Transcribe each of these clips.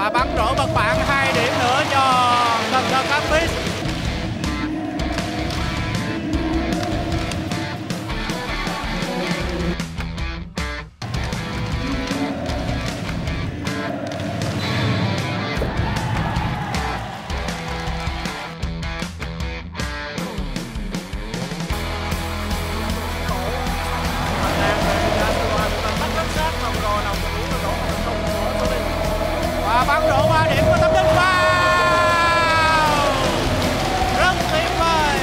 Và bắn rổ bật bạn 2 điểm nữa cho Cần Thơ Campus. Và bắn rổ 3 điểm của Tâm Linh. Wow, rất tuyệt vời.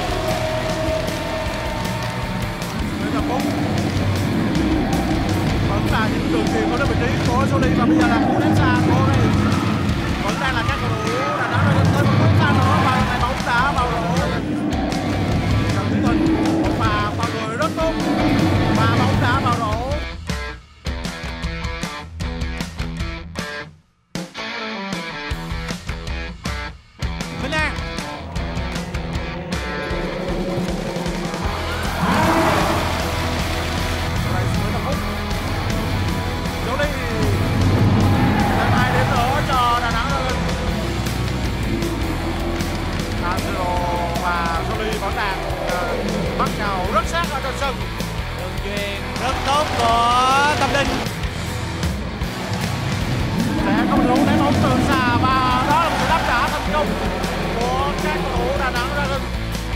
Vẫn là những đường chuyền của vị trí của Soli và bây giờ là cú ném xa của đây. Vẫn đang là các cầu thủ Đà Nẵng đang thêm một cú xa nữa và này bóng đã vào rổ. Trần Thúy Tình một pha vào người rất tốt và bóng đã vào rổ. Minh An. Soli thêm 2 điểm nữa cho Đà Nẵng. Angelo và Soli vẫn đang bắt nhau rất sát ở trên sân. Đường chuyền rất tốt của Tâm Linh. Sẽ không đủ ném bóng từ xa và đó là một sự đáp trả thành công của các cầu thủ Đà Nẵng ra sân.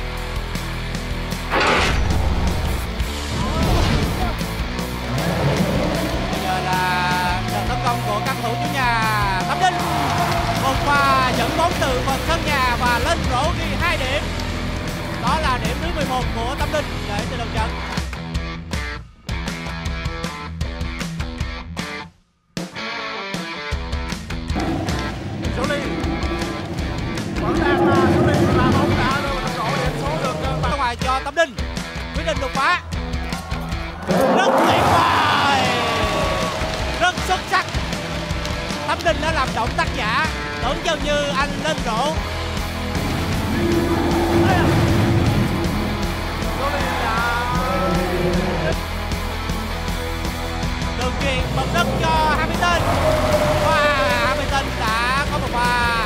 Bây giờ là trận tấn công của các thủ chủ nhà Tâm Linh. Một pha dẫn bóng từ phần sân nhà và lên rổ ghi 2 điểm. Đó là điểm thứ 11 của Tâm Linh để từ đầu trận. Soli vẫn đang là Soli và bóng đã đưa vào rổ điểm số được Ra ngoài cho Tâm Linh. Quyết định đột phá. Rất tuyệt vời, rất xuất sắc. Tâm Linh đã làm động tác giả, tưởng chừng như anh lên rổ. Soli đã Đường chuyền bật đất cho Hamilton. Và Hamilton đã có một pha.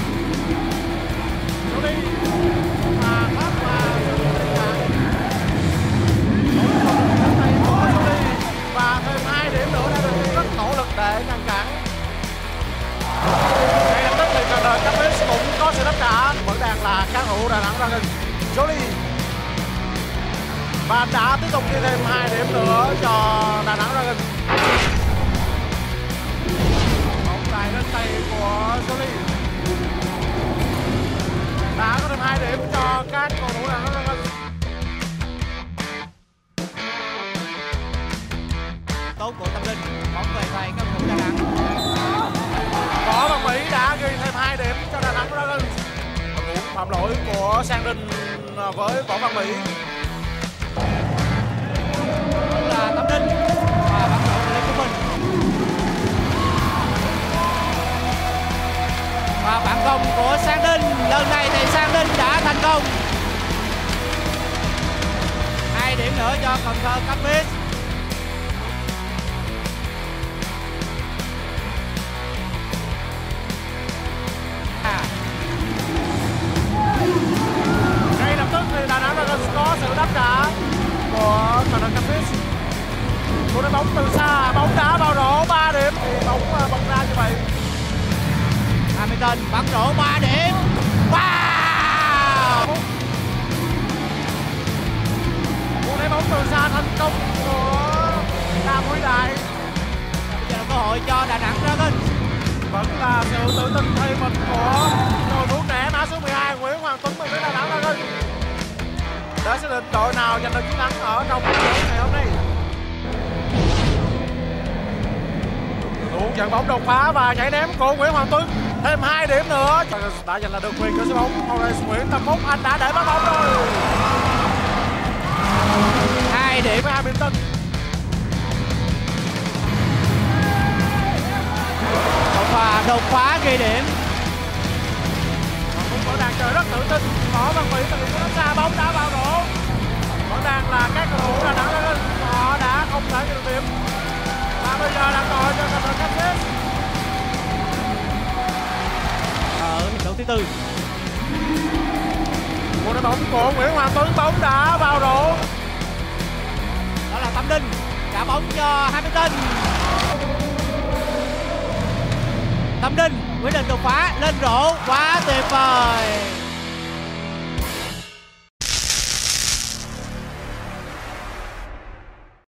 Soli và phát và và thêm 2 điểm nữa đã được rất nỗ lực để ngăn cản. Ngay lập tức thì Cần Thơ Campus cũng có sự đáp trả, vẫn đang là các thủ Đà Nẵng ra sân. Soli và đã tiếp tục ghi thêm 2 điểm nữa cho Đà Nẵng ra sân. Bóng dài lên tay của Soli đã có thêm 2 điểm cho các cầu thủ Đà Nẵng ra sân. Tốt của Tâm Linh, bóng về tay các thủ Đà Nẵng. Võ Văn Mỹ đã ghi thêm 2 điểm cho Đà Nẵng ra sân. Phạm lỗi của Sang Đinh với Võ Văn Mỹ. Là Tâm Linh và bắn rổ lên của mình. Và phản công của Sang Đinh, lần này thì Sang Đinh đã thành công. 2 điểm nữa cho Cần Thơ Campus. Ngay lập tức thì Đà Nẵng đã có sự đáp trả của Cần Thơ Campus. Cú đá bóng từ xa, bóng đá vào rổ 3 điểm thì bóng bật ra như vậy. Hamilton bắn rổ 3 điểm. Wow! Cú đá bóng từ xa thành công của Đàm Huy Đại. Bây giờ là cơ hội cho Đà Nẵng ra sân. Vẫn là sự tự tin thay mình của cầu thủ trẻ mã số 12 Nguyễn Hoàng Tuấn về phía Đà Nẵng ra sân để xác định đội nào giành được chiến thắng ở trong trận ngày hôm nay. Trận bóng đột phá và nhảy ném của Nguyễn Hoàng Tuấn thêm 2 điểm nữa đã giành lại được quyền của số bóng. Horace Nguyễn Tâm Phúc, anh đã để bắt bóng rồi. 2 điểm với Hamilton. Và đột phá ghi điểm. Cũng vẫn đang chơi rất tự tin. Võ Văn Mỹ từ điểm xa, bóng đã vào rổ. Vẫn đang là các cầu thủ Đà Nẵng, họ đã không thể được điểm. Và bây giờ đang gọi cho Cần Thơ Campus. từ. Một đội bóng của Nguyễn Hoàng Tuấn, bóng đã vào rổ. Đó là Tâm Linh trả bóng cho Hamilton. Tâm Linh quyết định đột phá lên rổ, quá tuyệt vời.